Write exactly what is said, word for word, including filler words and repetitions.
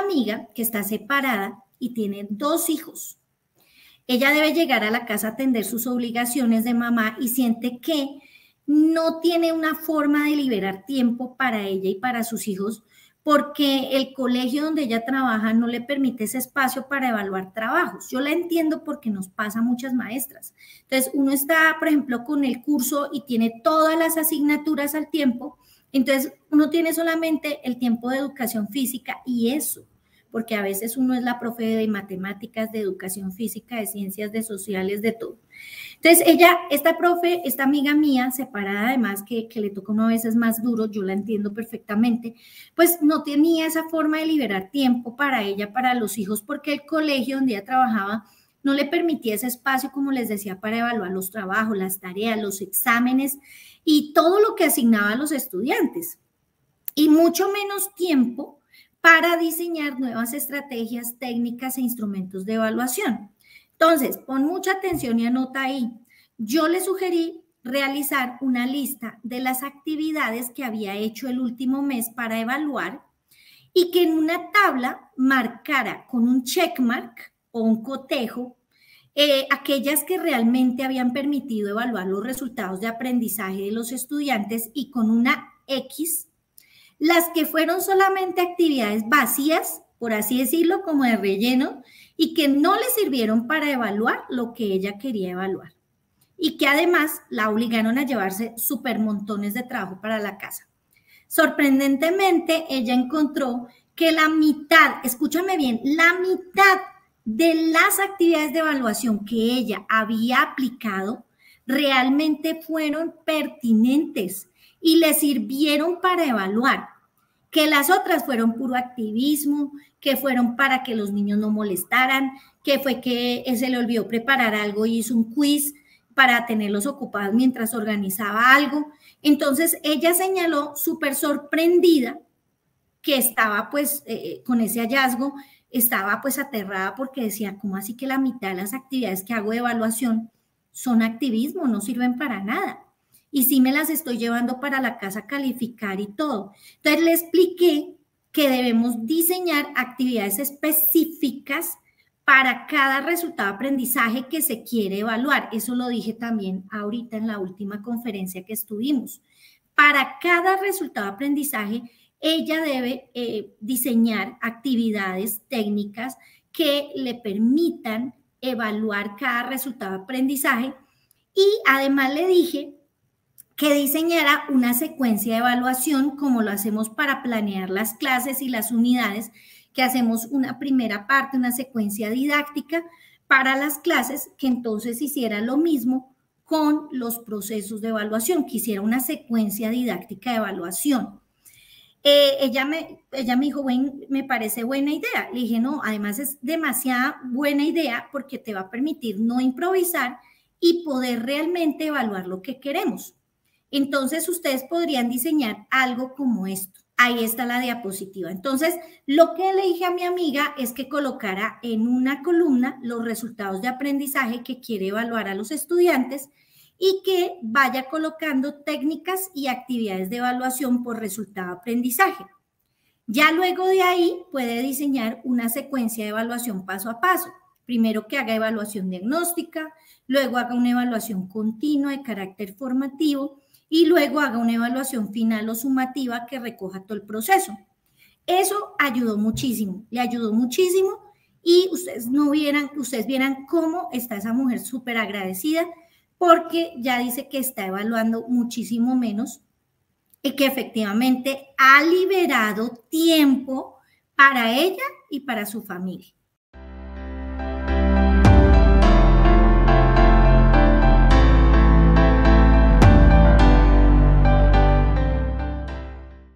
amiga que está separada y tiene dos hijos. Ella debe llegar a la casa a atender sus obligaciones de mamá y siente que no tiene una forma de liberar tiempo para ella y para sus hijos porque el colegio donde ella trabaja no le permite ese espacio para evaluar trabajos. Yo la entiendo porque nos pasa a muchas maestras. Entonces, uno está, por ejemplo, con el curso y tiene todas las asignaturas al tiempo, entonces uno tiene solamente el tiempo de educación física y eso, porque a veces uno es la profe de matemáticas, de educación física, de ciencias, de sociales, de todo. Entonces ella, esta profe, esta amiga mía, separada además, que, que le toca uno a veces más duro, yo la entiendo perfectamente, pues no tenía esa forma de liberar tiempo para ella, para los hijos, porque el colegio donde ella trabajaba no le permitía ese espacio, como les decía, para evaluar los trabajos, las tareas, los exámenes y todo lo que asignaba a los estudiantes. Y mucho menos tiempo para diseñar nuevas estrategias, técnicas e instrumentos de evaluación. Entonces, pon mucha atención y anota ahí. Yo le sugerí realizar una lista de las actividades que había hecho el último mes para evaluar y que en una tabla marcara con un checkmark o un cotejo eh, aquellas que realmente habían permitido evaluar los resultados de aprendizaje de los estudiantes y con una X las que fueron solamente actividades vacías, por así decirlo, como de relleno, y que no le sirvieron para evaluar lo que ella quería evaluar. Y que además la obligaron a llevarse súper montones de trabajo para la casa. Sorprendentemente, ella encontró que la mitad, escúchame bien, la mitad de las actividades de evaluación que ella había aplicado realmente fueron pertinentes y le sirvieron para evaluar, que las otras fueron puro activismo, que fueron para que los niños no molestaran, que fue que se le olvidó preparar algo y hizo un quiz para tenerlos ocupados mientras organizaba algo. Entonces ella señaló súper sorprendida que estaba pues eh, con ese hallazgo, estaba pues aterrada porque decía, ¿cómo así que la mitad de las actividades que hago de evaluación son activismo, no sirven para nada? Y sí me las estoy llevando para la casa a calificar y todo. Entonces le expliqué que debemos diseñar actividades específicas para cada resultado de aprendizaje que se quiere evaluar. Eso lo dije también ahorita en la última conferencia que estuvimos. Para cada resultado de aprendizaje, ella debe eh, diseñar actividades técnicas que le permitan evaluar cada resultado de aprendizaje y además le dije que diseñara una secuencia de evaluación como lo hacemos para planear las clases y las unidades, que hacemos una primera parte, una secuencia didáctica para las clases, que entonces hiciera lo mismo con los procesos de evaluación, que hiciera una secuencia didáctica de evaluación. Eh, ella, me, ella me dijo, bueno, me parece buena idea. Le dije, no, además es demasiada buena idea porque te va a permitir no improvisar y poder realmente evaluar lo que queremos. Entonces, ustedes podrían diseñar algo como esto. Ahí está la diapositiva. Entonces, lo que le dije a mi amiga es que colocara en una columna los resultados de aprendizaje que quiere evaluar a los estudiantes y que vaya colocando técnicas y actividades de evaluación por resultado de aprendizaje. Ya luego de ahí puede diseñar una secuencia de evaluación paso a paso. Primero que haga evaluación diagnóstica, luego haga una evaluación continua de carácter formativo y luego haga una evaluación final o sumativa que recoja todo el proceso. Eso ayudó muchísimo, le ayudó muchísimo y ustedes no vieran, ustedes vieran cómo está esa mujer súper agradecida porque ya dice que está evaluando muchísimo menos y que efectivamente ha liberado tiempo para ella y para su familia.